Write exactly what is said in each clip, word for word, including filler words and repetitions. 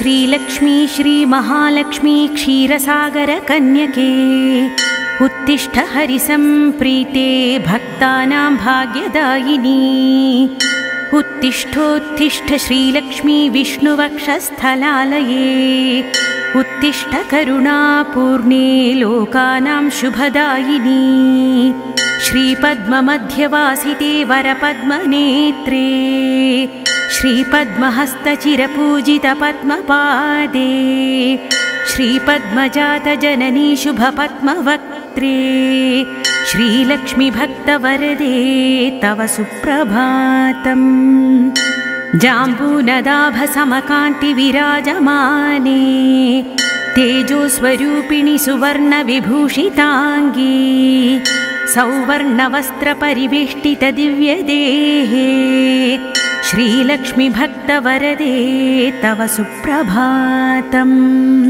श्रीलक्ष्मी श्रीमहालक्ष्मी क्षीरसागरकन्यके उत्तिष्ठ हरिसम्प्रीते भक्तानां भाग्यदायिनी उत्तिष्ठोत्तिष्ठ श्रीलक्ष्मी विष्णुवक्षस्थलालये उत्तिष्ठ करुणापूर्णे लोकानां शुभदायिनी श्रीपद्ममध्यवासिते वरपद्मनेत्रे श्रीपद्महस्तचिरपूजितपद्मपादे श्रीपद्मजातजननी शुभपद्मवक्त्रे श्रीलक्ष्मी भक्तवरदे तव सुप्रभातम् जाम्बूनदाभसमकान्तिविराजमाने तेजोस्वरूपिणि सुवर्णविभूषिताङ्गी सौवर्णवस्त्रपरिवेष्टितदिव्यदेहे श्रीलक्ष्मी भक्तवरदे तव सुप्रभातम्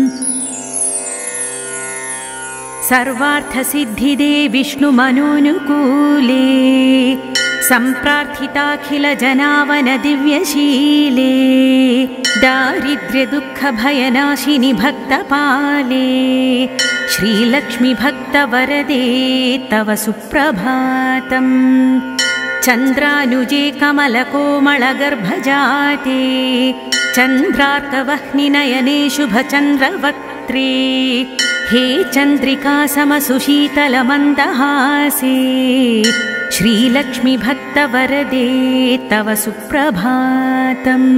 सर्वार्थसिद्धिदे विष्णुमनोनुकूले सम्प्रार्थिताखिलजनावनदिव्यशीले दारिद्र्यदुःखभयनाशिनि भक्तपाले श्रीलक्ष्मी भक्तवरदे तव सुप्रभातम् चन्द्रानुजे कमलकोमलगर्भजाते चन्द्रार्कवह्निनयने शुभचन्द्रवक्त्रे हे चन्द्रिका समसुशीतलमन्दहासे श्रीलक्ष्मी भक्तवरदे तव सुप्रभातम्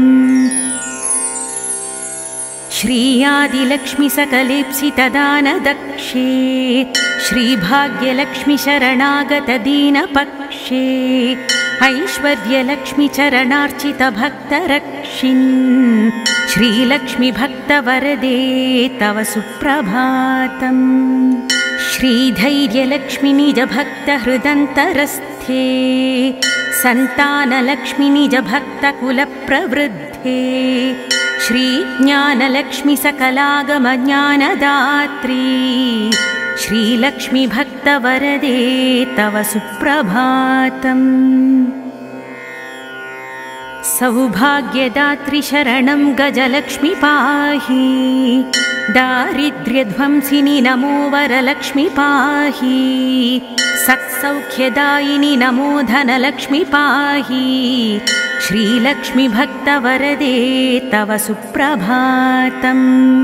श्रीयादिलक्ष्मी सकलेप्सितदानदक्षे श्रीभाग्यलक्ष्मी शरणागतदीनपक्षे ऐश्वर्यलक्ष्मी चरणार्चितभक्तरक्षिन् श्रीलक्ष्मी भक्तवरदे तव सुप्रभातम् श्रीधैर्यलक्ष्मी निजभक्तहृदन्तरस्थे सन्तानलक्ष्मी निजभक्तकुलप्रवृद्धे श्रीज्ञानलक्ष्मी सकलागमज्ञानदात्री श्रीलक्ष्मी भक्तवरदे तव सुप्रभातम् सौभाग्यदात्री शरणं गजलक्ष्मी पाहि दारिद्र्यध्वंसिनि नमो वरलक्ष्मी पाहि सत्सौख्यदायिनि नमो धनलक्ष्मी पाहि श्रीलक्ष्मी भक्तवरदे तव सुप्रभातम्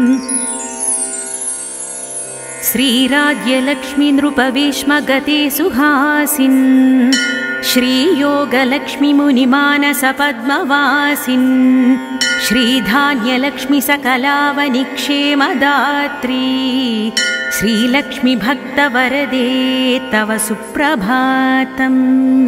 श्रीराज्यलक्ष्मी नृपवेश्मगते सुहासिन् श्रीयोगलक्ष्मी मुनिमानसपद्मवासिन् श्रीधान्यलक्ष्मी सकलावनिक्षेमदात्री श्रीलक्ष्मी भक्तवरदे तव सुप्रभातम्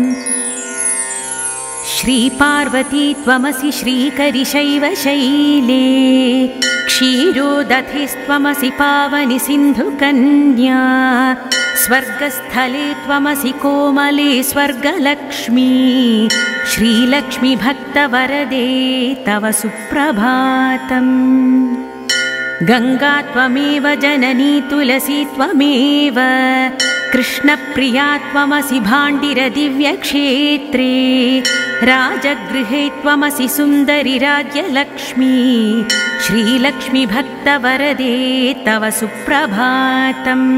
श्रीपार्वती त्वमसि श्रीकरिशैवशैले क्षीरोदधिस्त्वमसि पावनि सिन्धुकन्या स्वर्गस्थले त्वमसि कोमले स्वर्गलक्ष्मी श्रीलक्ष्मी भक्तवरदे तव सुप्रभातम् गंगा त्वमेव जननी तुलसी त्वमेव कृष्णप्रिया त्वमसि भाण्डिरदिव्यक्षेत्रे राजगृहे त्वमसि सुन्दरि राज्यलक्ष्मी श्रीलक्ष्मी भक्तवरदे तव सुप्रभातम्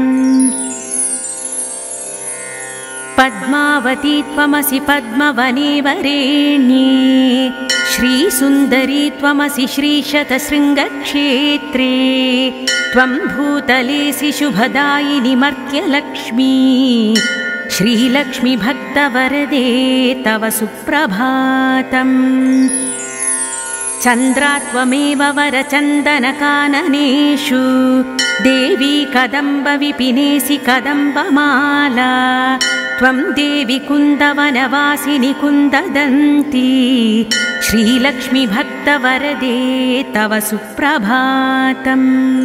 पद्मावती त्वमसि पद्मवने वरेण्ये श्रीसुन्दरी त्वमसि श्रीशतशृङ्गक्षेत्रे त्वं भूतलेसि शुभदायिनि मर्त्यलक्ष्मी श्रीलक्ष्मी भक्तवरदे तव सुप्रभातम् चन्द्रा त्वमेव वरचन्दनकाननेषु देवी कदम्बविपिनेसि कदम्बमाला त्वं देवी कुन्दवनवासिनि कुन्ददन्ती श्रीलक्ष्मी भक्तवरदे तव सुप्रभातम्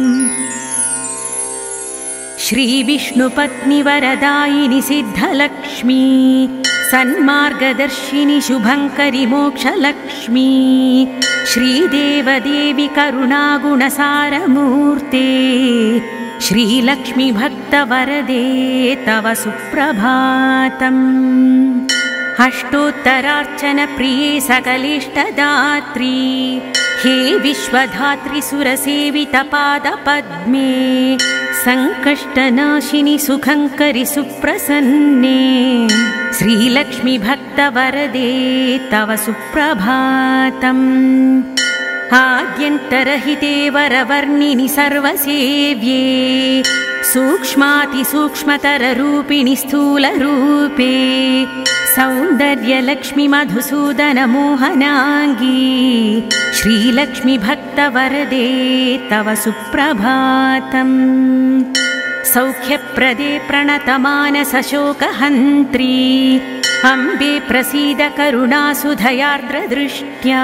श्रीविष्णुपत्नि वरदायिनि सिद्धलक्ष्मी सन्मार्गदर्शिनि शुभङ्करि मोक्षलक्ष्मी श्रीदेवदेवी करुणागुणसारमूर्ते श्रीलक्ष्मी भक्तवरदे तव सुप्रभातम् अष्टोत्तरार्चन प्रिये सकलेष्टदात्री हे विश्वधात्री सुरसेवितपादपद्मे सङ्कष्टनाशिनि सुखङ्करि सुप्रसन्ने श्रीलक्ष्मी भक्तवरदे तव सुप्रभातम् आद्यन्तरहिते वरवर्णिनि सर्वसेव्ये सूक्ष्मातिसूक्ष्मतररूपिणि स्थूलरूपे सौन्दर्यलक्ष्मि मधुसूदनमोहनाङ्गी श्रीलक्ष्मी भक्तवरदे तव सुप्रभातम् सौख्यप्रदे प्रणतमानसशोकहन्त्री अम्बे प्रसीद करुणासुधयार्द्रदृष्ट्या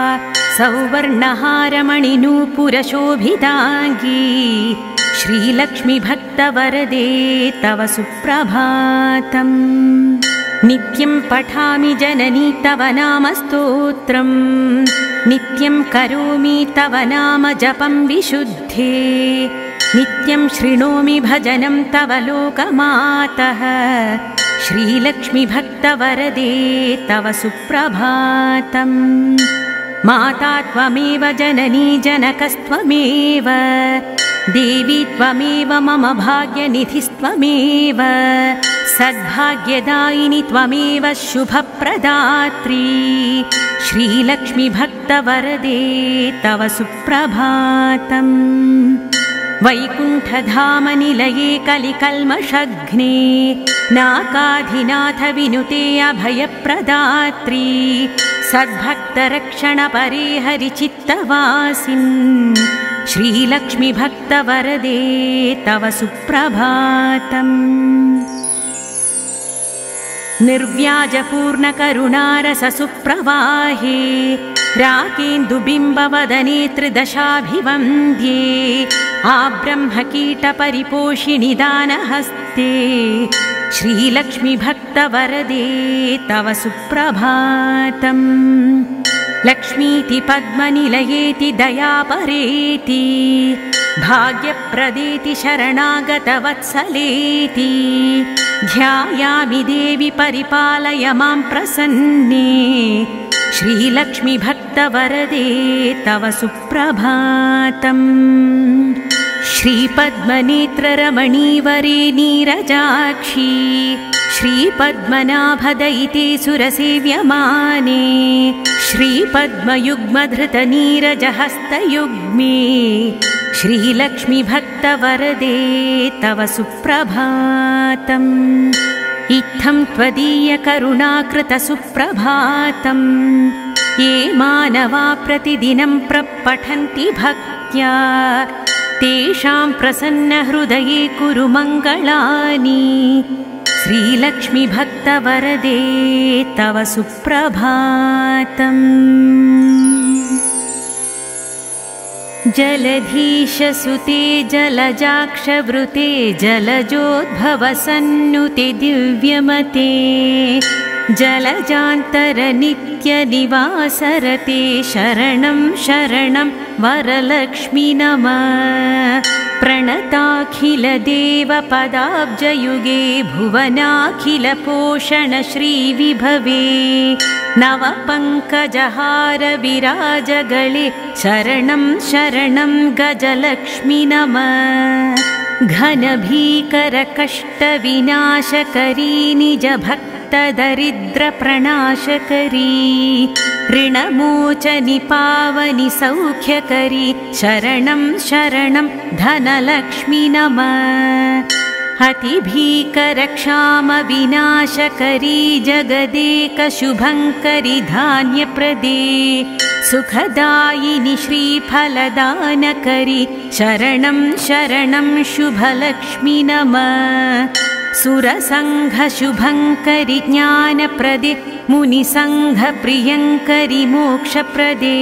सौवर्णहारमणिनूपुरशोभिताङ्गी श्रीलक्ष्मी भक्तवरदे तव सुप्रभातम् नित्यं पठामि जननी तव नाम स्तोत्रम् नित्यं करोमि तव नाम जपं विशुद्धे नित्यं शृणोमि भजनं तव लोकमातः श्रीलक्ष्मी भक्तवरदे तव सुप्रभातम् माता त्वमेव जननी जनकस्त्वमेव देवी त्वमेव मम भाग्यनिधिस्त्वमेव सद्भाग्यदायिनी त्वमेव शुभप्रदात्री श्रीलक्ष्मी भक्तवरदे तव सुप्रभातम् वैकुण्ठधामनिलये कलिकल्मषघ्ने नाकाधिनाथ विनुते अभयप्रदात्री सद्भक्तरक्षणपरे हरिचित्तवासिन् श्रीलक्ष्मी भक्तवरदे तव सुप्रभातम् निर्व्याजपूर्णकरुणारससुप्रवाहे राकेन्दुबिम्बवदने त्रिदशाभिवन्द्ये आब्रह्मकीटपरिपोषिणि दानहस्ते श्रीलक्ष्मी भक्तवरदे तव सुप्रभातम् लक्ष्मीति पद्मनिलयेति दयापरेति भाग्यप्रदेति शरणागतवत्सलेति ध्यायामि देवि परिपालय मां प्रसन्ने श्रीलक्ष्मी भक्तवरदे तव सुप्रभातम् श्रीपद्मनेत्ररमणीवरे नीरजाक्षी श्रीपद्मनाभदयिते सुरसेव्यमाने श्रीपद्मयुग्मधृतनीरजहस्तयुग्मे श्रीलक्ष्मी भक्तवरदे तव सुप्रभातम् इत्थं त्वदीयकरुणाकृतसुप्रभातम् ये मानवा प्रतिदिनं प्रपठन्ति भक्त्या तेषां प्रसन्नहृदये कुरु मङ्गलानि श्रीलक्ष्मी भक्तवरदे तव सुप्रभातम् जलधीशसुते जलजाक्षवृते जलजोद्भवसन्नुते दिव्यमते जलजान्तरनित्यनिवासरते शरणं शरणं वरलक्ष्मी नमः प्रणताखिलदेवपदाब्जयुगे भुवनाखिलपोषण श्रीविभवे नवपङ्कजहार विराजगले शरणं शरणं गजलक्ष्मी नमः घनभीकरकष्टविनाशकरी निजभक्तदरिद्रप्रणाशकरी ऋणमोचनि पावनि सौख्यकरी शरणं शरणं धनलक्ष्मी नमः अतिभीकरक्षामविनाशकरी जगदेकशुभङ्करि धान्यप्रदे सुखदायिनि श्रीफलदानकरी शरणं शरणं शुभलक्ष्मी नमः सुरसङ्घशुभङ्करि ज्ञानप्रदे मुनिसङ्घप्रियङ्करि मोक्षप्रदे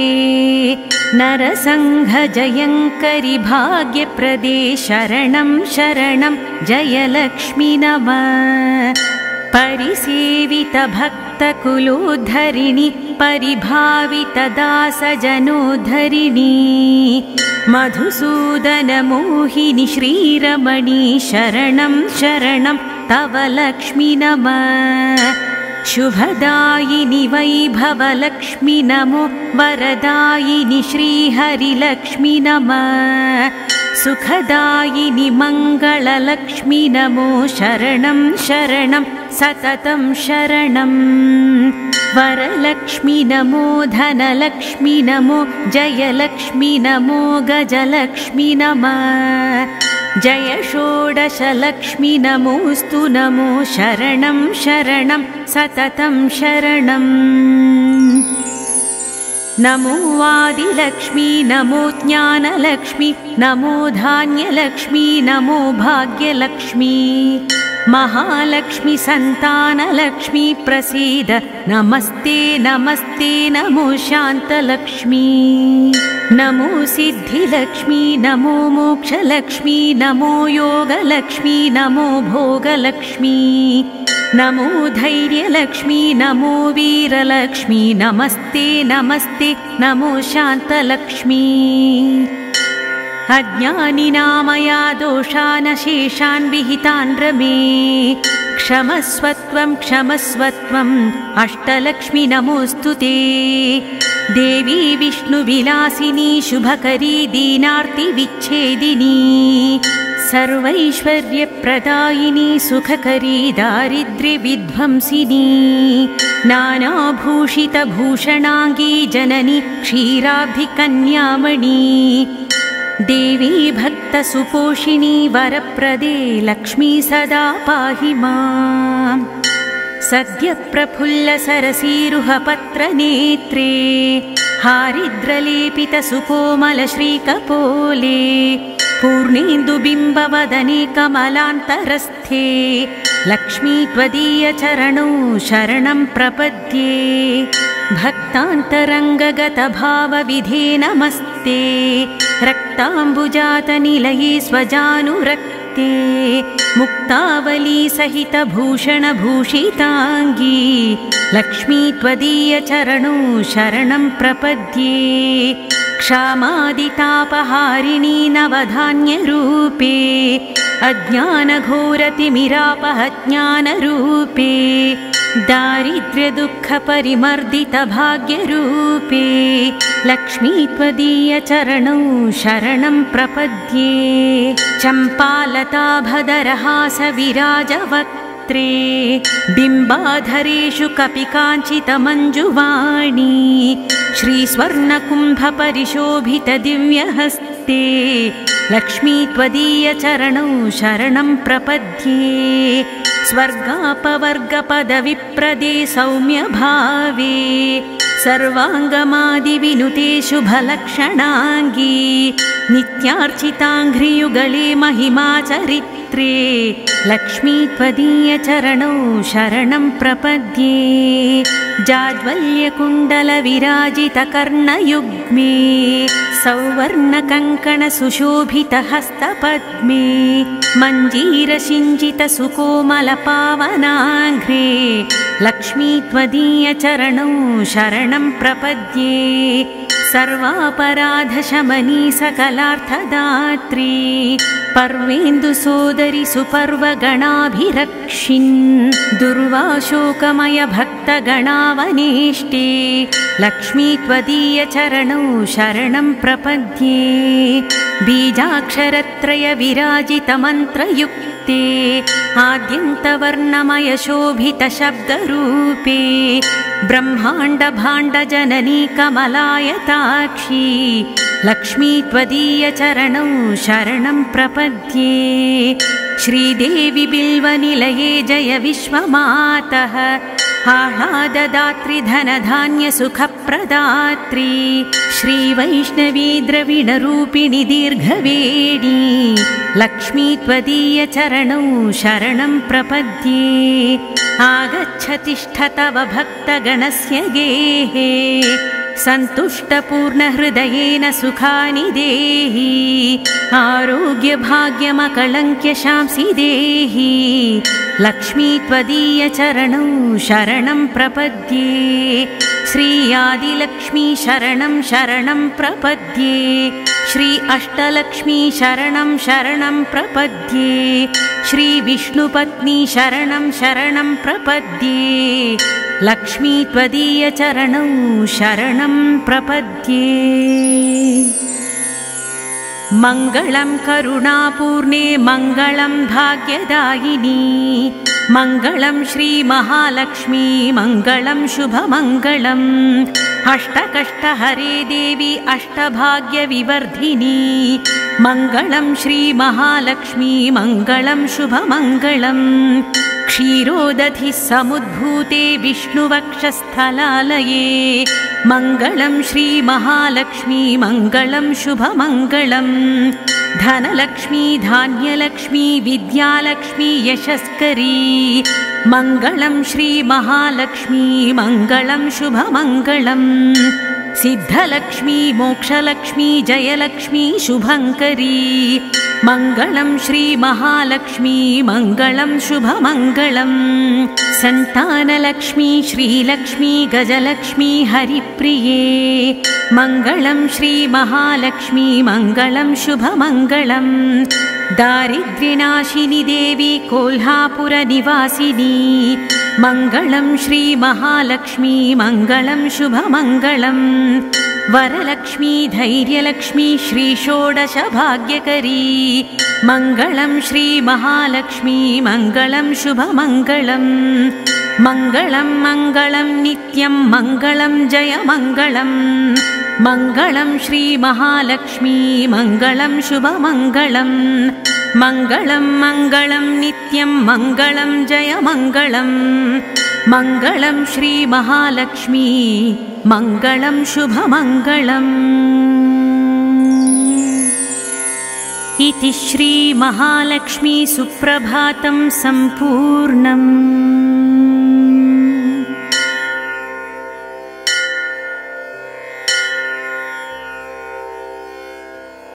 नरसङ्घजयङ्करि भाग्यप्रदे शरणं शरणं जयलक्ष्मी नमः परिसेवितभक्तकुलोद्धरिणि परिभावितदासजनोद्धरिणि मधुसूदनमोहिनि श्रीरमणी शरणं शरणं तव लक्ष्मी नमः शुभदायिनि वैभवलक्ष्मि नमो वरदायिनि श्रीहरिलक्ष्मि नमः सुखदायिनि मङ्गललक्ष्मि नमो शरणं शरणं सततं शरणं वरलक्ष्मि नमो धनलक्ष्मि नमो जयलक्ष्मि नमो गजलक्ष्मि नमः जय षोडशलक्ष्मि नमोऽस्तु नमो शरणं शरणं सततं शरणं नमो आदिलक्ष्मी नमो ज्ञानलक्ष्मी नमो धान्यलक्ष्मी नमो भाग्यलक्ष्मी महालक्ष्मी संतानलक्ष्मी प्रसीद नमस्ते नमस्ते नमो शान्तलक्ष्मी नमो सिद्धिलक्ष्मी नमो मोक्षलक्ष्मी नमो योगलक्ष्मी नमो भोगलक्ष्मी नमो धैर्यलक्ष्मी नमो वीरलक्ष्मी नमस्ते नमस्ते नमो शान्तलक्ष्मी अज्ञानिनामया दोषान् शेषान् विहितान् रमे क्षमस्वत्वं क्षमस्वत्वम् अष्टलक्ष्मी नमोऽस्तु ते देवी विष्णुविलासिनी शुभकरी दीनार्तिविच्छेदिनी सर्वैश्वर्यप्रदायिनी सुखकरी दारिद्र्यविध्वंसिनी नानाभूषितभूषणाङ्गी जननी क्षीराब्धिकन्यामणी देवी भक्तसुपोषिणी वरप्रदे लक्ष्मी सदा पाहि माम् सद्यप्रफुल्लसरसीरुहपत्रनेत्रे हारिद्रलेपितसुकोमलश्रीकपोले पूर्णेन्दुबिम्बवदने कमलान्तरस्थे लक्ष्मी त्वदीयचरणौ शरणं प्रपद्ये भक्तान्तरङ्गगतभावविधे नमस्ते रक्ताम्बुजातनिलये स्वजानुरक्ते मुक्तावली सहितभूषणभूषिताङ्गी लक्ष्मी त्वदीयचरणौ शरणं प्रपद्ये क्षामादितापहारिणी नवधान्यरूपे अज्ञानघोरतिमिरापहज्ञानरूपे दारिद्र्यदुःखपरिमर्दितभाग्यरूपे लक्ष्मी त्वदीयचरणौ शरणं प्रपद्ये चम्पालताभदरहासविराजवक्त्रे बिम्बाधरेषु कपिकाञ्चितमञ्जुवाणी श्रीस्वर्णकुम्भपरिशोभितदिव्यहस्ते लक्ष्मी त्वदीयचरणौ शरणं प्रपद्ये स्वर्गापवर्गपदविप्रदे सौम्यभावे सर्वाङ्गमादिविनुते शुभलक्षणाङ्गी नित्यार्चिताङ्घ्रियुगले महिमाचरित्रे लक्ष्मी त्वदीयचरणौ शरणं प्रपद्ये जाज्वल्यकुण्डलविराजितकर्णयुग्मे सौवर्णकङ्कणसुशोभितहस्तपद्मे मञ्जीरसिञ्चितसुकोमलपावनाङ्घ्रे लक्ष्मी त्वदीयचरणौ शरणं प्रपद्ये सर्वापराधशमनी सकलार्थदात्री पर्वेन्दुसोदरि सुपर्वगणाभिरक्षिन् दुर्वाशोकमय भक्तगणावनेष्टे लक्ष्मी त्वदीयचरणौ शरणं प्रपद्ये बीजाक्षरत्रय विराजितमन्त्रयुक्ते आद्यन्तवर्णमय शोभितशब्दरूपे ब्रह्माण्डभाण्डजननी कमलायताक्षी लक्ष्मी त्वदीयचरणौ शरणं प्रपद्ये श्रीदेवी बिल्वनिलये जय विश्वमातः आह्लाददात्री धनधान्यसुखप्रदात्री श्रीवैष्णवी द्रविणरूपिणि दीर्घवेणी लक्ष्मी त्वदीयचरणौ शरणं प्रपद्ये आगच्छ तिष्ठ तव भक्तगणस्य गेहे सन्तुष्टपूर्णहृदयेन सुखानि देहि आरोग्यभाग्यमकलङ्क्यशांसि देहि लक्ष्मी त्वदीयचरणौ शरणं प्रपद्ये श्री आदिलक्ष्मी शरणं शरणं प्रपद्ये श्री अष्टलक्ष्मी शरणं शरणं प्रपद्ये श्री विष्णुपत्नी शरणं शरणं प्रपद्ये लक्ष्मी त्वदीय चरणौ शरणं प्रपद्ये मङ्गलं करुणापूर्णे मङ्गलं भाग्यदायिनी मङ्गलं श्री महालक्ष्मी मङ्गलं शुभमङ्गलम् अष्टकष्टहरे देवी अष्टभाग्यविवर्धिनी मङ्गलं श्री महालक्ष्मी मङ्गलं शुभमङ्गलम् क्षीरोदधिः समुद्भूते विष्णुवक्षस्थलालये मङ्गलं श्री महालक्ष्मी मङ्गलं शुभमङ्गलम् धनलक्ष्मी धान्यलक्ष्मी विद्यालक्ष्मी यशस्करी मङ्गलं श्री महालक्ष्मी मङ्गलं शुभमङ्गलम् सिद्धलक्ष्मी मोक्षलक्ष्मी जयलक्ष्मी शुभङ्करी मङ्गलं श्री महालक्ष्मी मङ्गलं शुभमङ्गलम् सन्तानलक्ष्मी श्रीलक्ष्मी गजलक्ष्मी हरिप्रिये मङ्गलं श्री महालक्ष्मी मङ्गलं शुभमङ्गलम् दारिद्र्यनाशिनी देवी कोल्हापुरनिवासिनी मङ्गलं श्री महालक्ष्मी मङ्गलं शुभमङ्गलम् वरलक्ष्मी धैर्यलक्ष्मी श्री षोडशभाग्यकरी मङ्गलं श्री महालक्ष्मी मङ्गलं शुभमङ्गलम् मङ्गलं मङ्गलं नित्यं मङ्गलं जयमङ्गलम् मङ्गलं श्री महालक्ष्मी मङ्गलं शुभमङ्गलम् मङ्गलं मङ्गलं नित्यं मङ्गलं जयमङ्गलम् मङ्गलं श्री महालक्ष्मी मङ्गलं शुभमङ्गलम् इति श्री महालक्ष्मी सुप्रभातं सम्पूर्णम्।